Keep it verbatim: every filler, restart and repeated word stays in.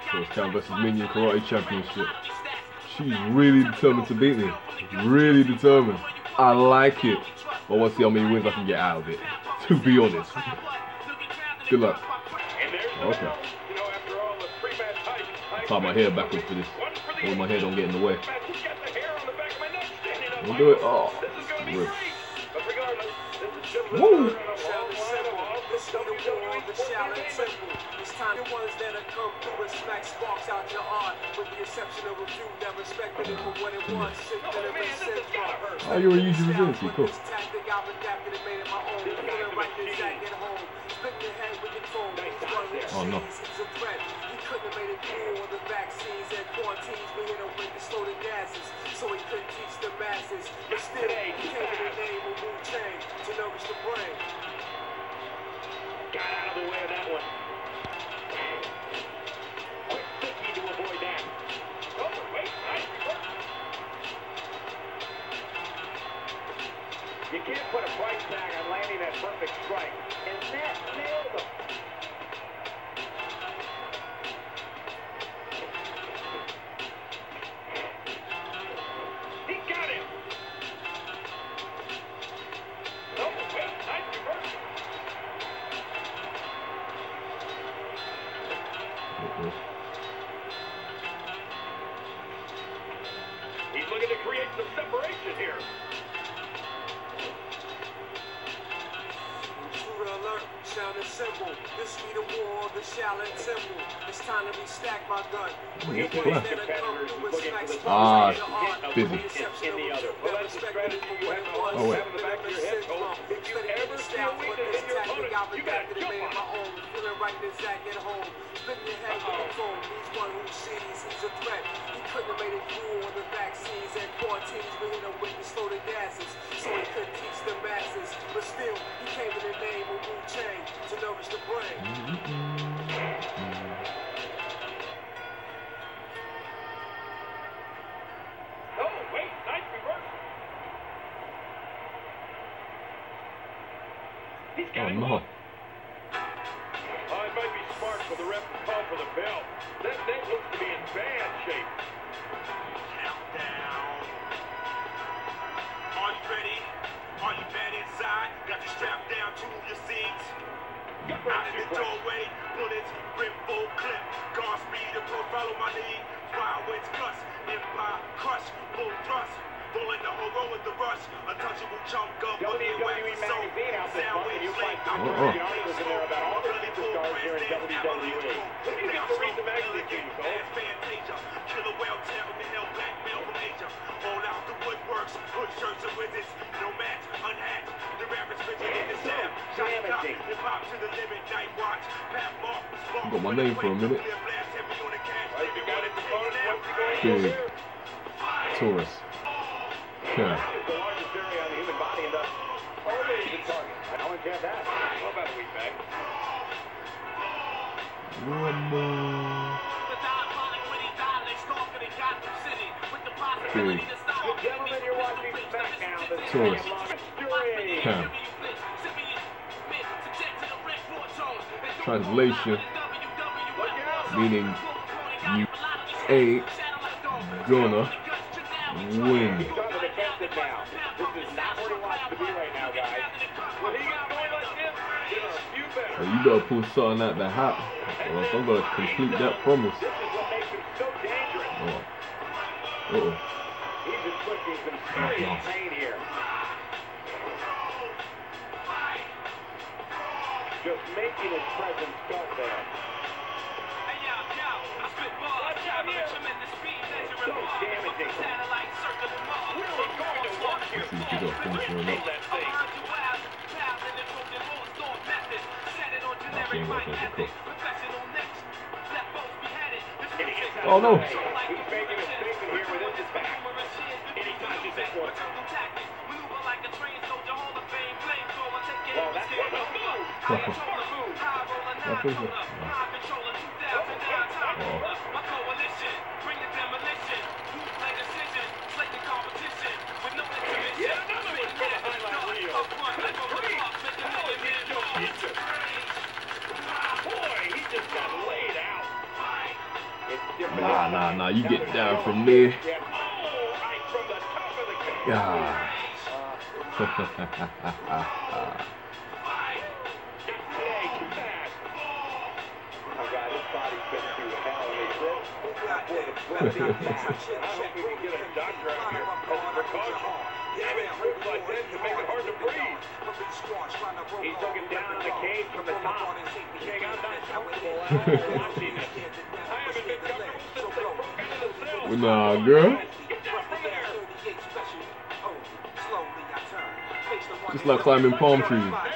First Town versus Minion Karate Championship. She's really determined to beat me. Really determined. I like it. But I want to see how many wins I can get out of it. To be honest. Good luck. Okay. Tie my hair backwards for this. Hold my hair don't get in the way. We'll do it. Oh. Rip. Woo! Oh, you're a usual resiliency, cool. Oh no. So he couldn't teach the masses, but still he came in the name of Wu-Tang to nourish the brain. Got out of the way of that one. Quick thinking to avoid that. Oh, wait, nice. You can't put a price tag on landing that perfect strike, and that nailed him. He's looking to create some separation here. Intruder alert, sound and symbol. This be the war of the Shaolin temple. It's time to restack my gun. Ah, busy. Oh, wait. If you ever feel weakness in your opponent, you gotta jump on it. Right in Zach at home. Spin your head with the phone. He's one who sees he's a threat. He couldn't have made it through on the vaccines and quarantines. We hit him with the slow the gases. So he could teach the masses. But still, he came in the name of Wu-Tang to nourish the brain. Oh, wait, nice reverse. He's got him. Oh, no. For the ref to call for the bell. That neck looks to be in bad shape. Countdown. Are you ready? Are you bad inside? Got you strapped down to your seats. Out in the doorway, bullets, rip full clip. Guard speed, approach, follow my lead. Fire winds gust, empire crush, full thrust. Full in the whole row with the rush. Untouchable chunk of W W E magazine out there. You find Doctor articles in there about all the superstars here in W W E. You get to read the magazine, you go. Killer whale tail from the hell, black male from Asia. All out the woodworks, hood shirts and wizards. No match, unhatched. The rappers bitches in the snap. Giant top, hip hop to the limit, night watch. Pat Mark, I got my name for a minute. Big Taurus. Yeah. It's the largest area on the human body and thus always the target. I don't care that. What about a week back? One more. Big. Gentlemen, you're watching SmackDown. Taurus. Yeah. Translation meaning you ain't gonna win. Well, you better pull something out the hat, or else I'm gonna complete that promise. Oh. Uh-oh. He's inflicting some serious pain here. Just making his presence felt there. Hey, yo, yo, I spit ball. Watch out here. Tremendous speed, so damaging. Where are we going to walk here? Let's see if we don't finish him up. Oh no! He's making a statement here with his back. Anytime you think one. Well, that's what the move. That's what the move. Boy, he just got laid out. Nah, nah, nah. You get down from there. God. He's looking down on the cage from the top. King, I'm not comfortable after watching it. I haven't been comfortable since they broke into the cell. Nah, girl. Just like climbing palm trees.